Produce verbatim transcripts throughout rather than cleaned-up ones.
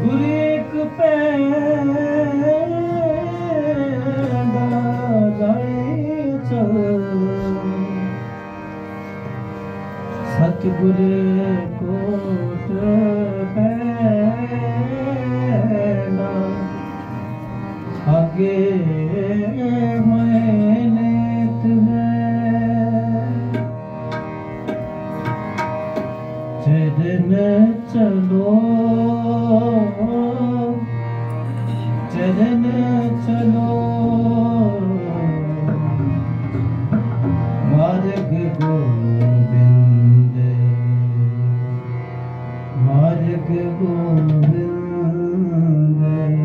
गुरु एक पैंडा जाए चल सतगुरु कोट पैंडा आगे मैंने चरण चलो चरण चलो मार्ग गोविंद मार्ग गोविंद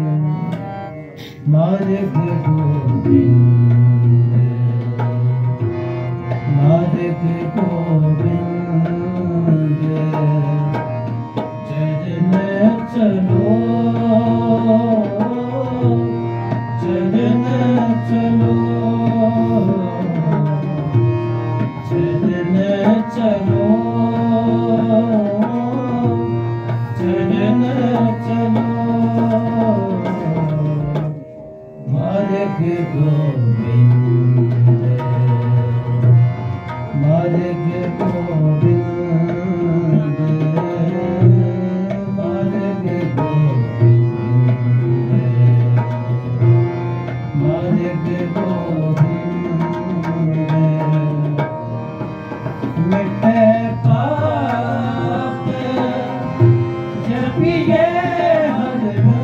मार्ग गोविंद मार्ग गोविंद चरण चलो चरण चलो चरण चलो चरण चलो मार्ग गोविंद मार्ग गोविंद मार्ग गोविंद मार्ग गोविंद मिटे पाप जपिए हर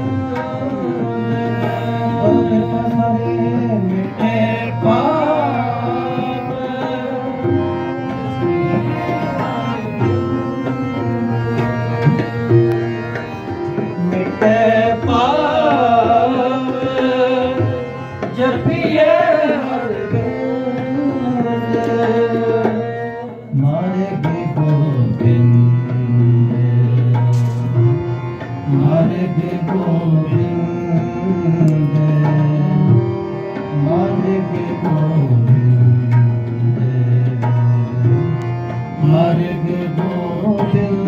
मिटे पाप मिटे पाप जपिए हर मार्ग गोविंद मार्ग गोविंद मार्ग गोविंद मार्ग गोविंद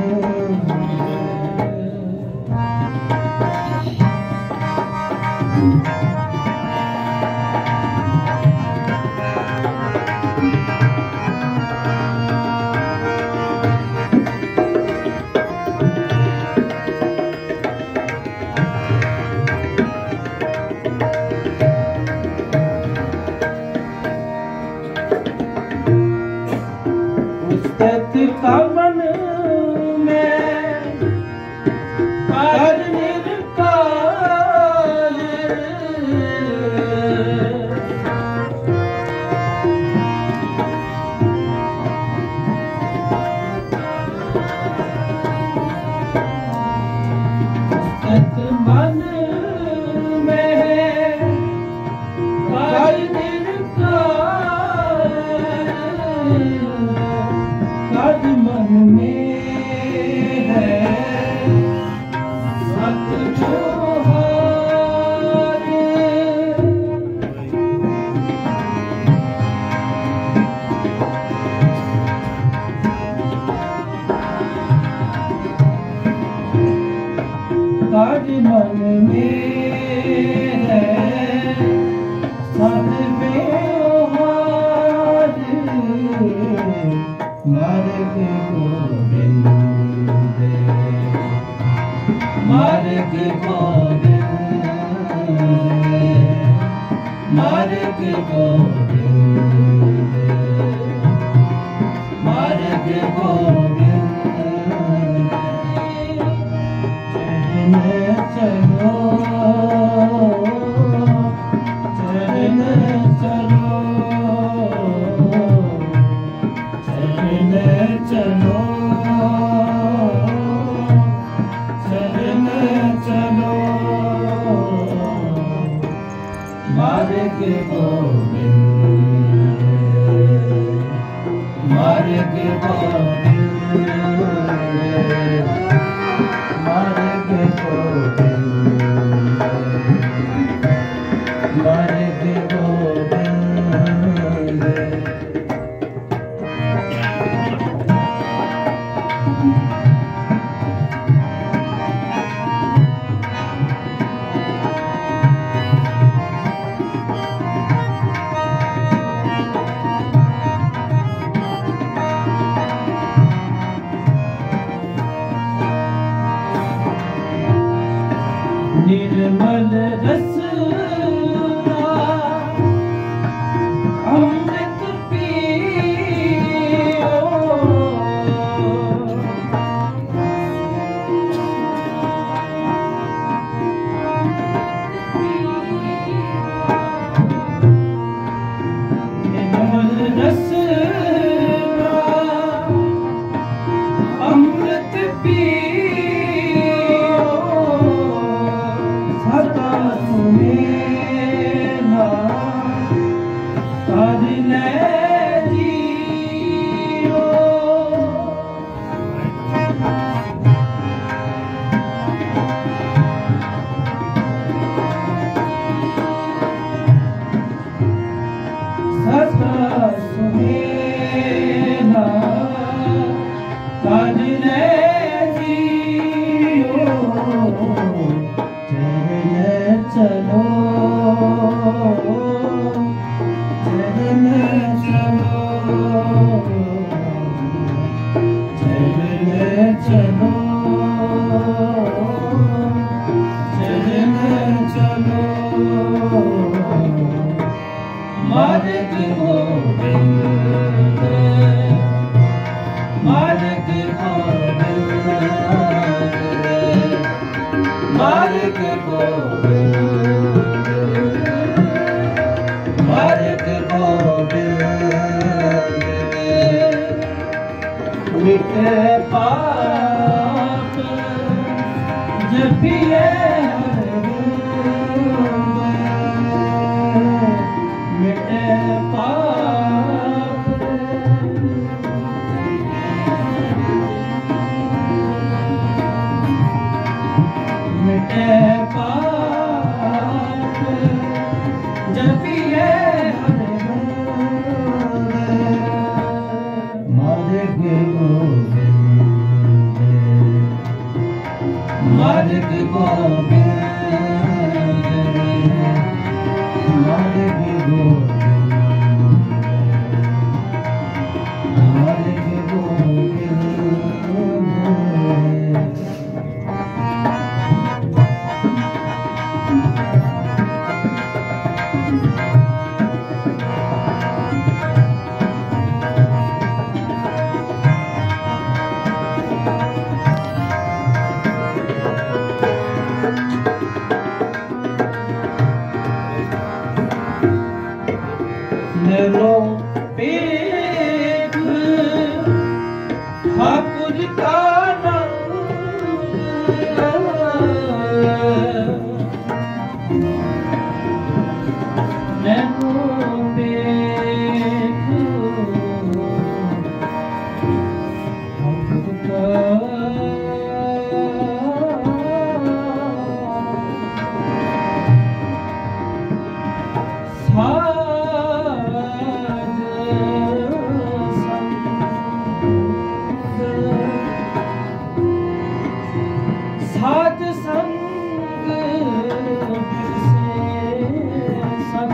का मन में काज निरकाल सत मन में काज निरकाल काज मन में है सत जोहार काज मन में है सत व्यवहार मार्ग गोविंद मार्ग गोविंद मार्ग गोविंद मार्ग गोविंद चरण चलो चरण चलो चरण चलो मार्ग गोविंद मार्ग गोविंद मार्ग गोविंद मार्ग गोविंद निर्मल रस अमृत पियो निर्मल रस अमृत पियो सदा सुमेला कर ले जियो सदा सुमेला कर ले चलो चरण चलो चरण चलो चरण चलो मार्ग गोविंद मार्ग गोविंद मार्ग गोविंद मार्ग गोविंद मिटे पाप जपिए मिटे पाप मिटे पाप जपिए मार्ग गोविंद मार्ग गोविंद मार्ग गोविंद मार्ग गोविंद निरपेक्ष ठाकुर का साध संग सत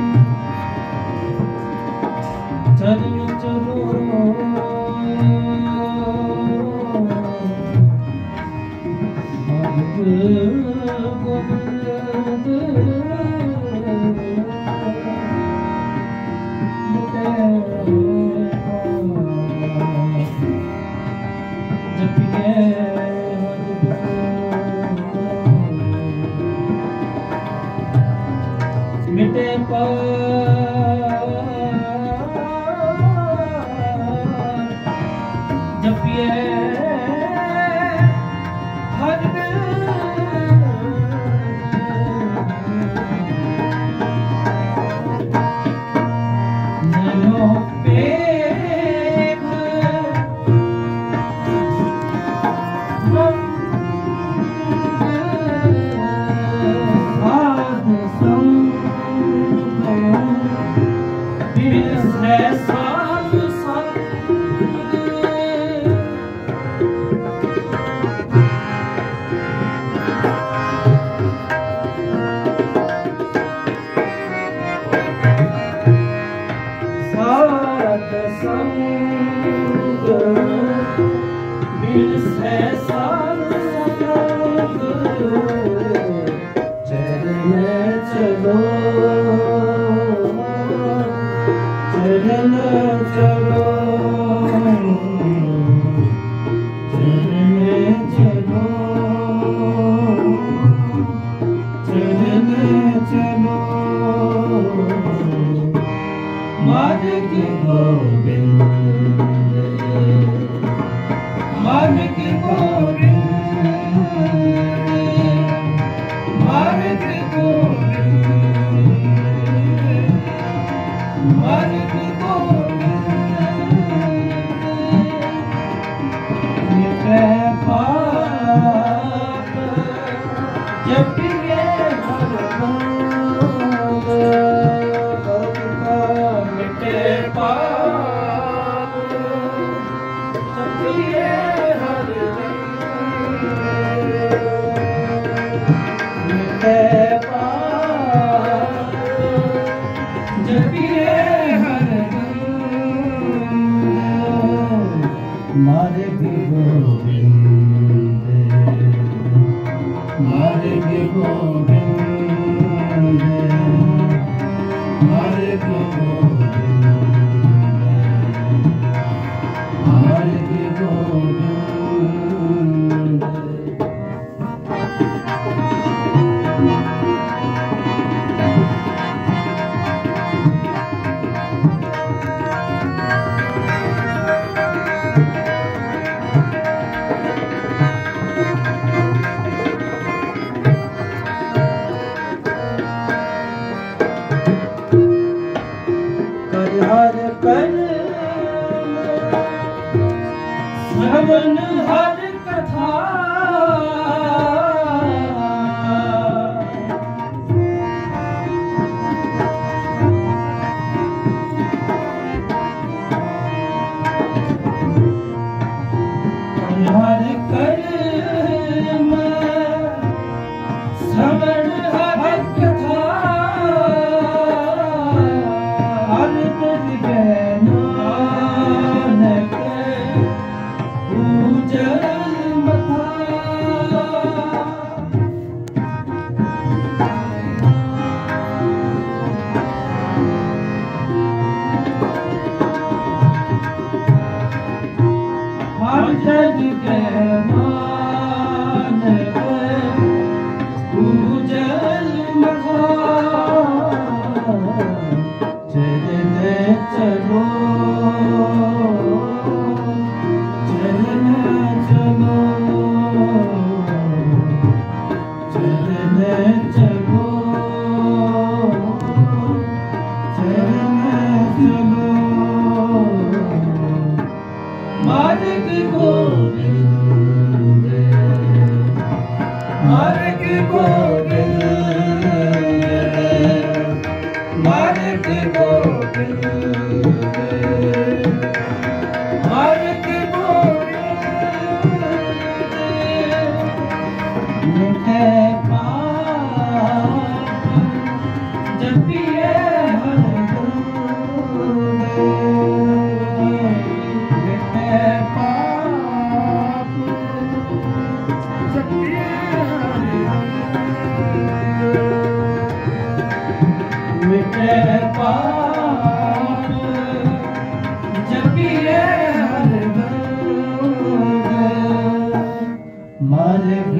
संग चरण चलो मार्ग गोविंद जपिए मिटे पाप जपिए हर निरपेक्ष जपिए हर नाम मिटे पाप जपिए हर मिटे पाप जपिए हर मार्ग गोविंद मार्ग गोविंद मार्ग गोविंद मार्ग गोविंद हर कर श्रवण हर कथा हर कर श्रवण हर कथा नानक पूजन मथा हर जग के नानक पूजन मथा चलो चलना चलो चलना चलो चलना चलो मार्ग गोविंद मार्ग गोविंद मार्ग गोविंद मार्ग गोविंद मिटे पाप जपिए हर मिटे पाप जपिए मिटे पाप जपिए हर मार्ग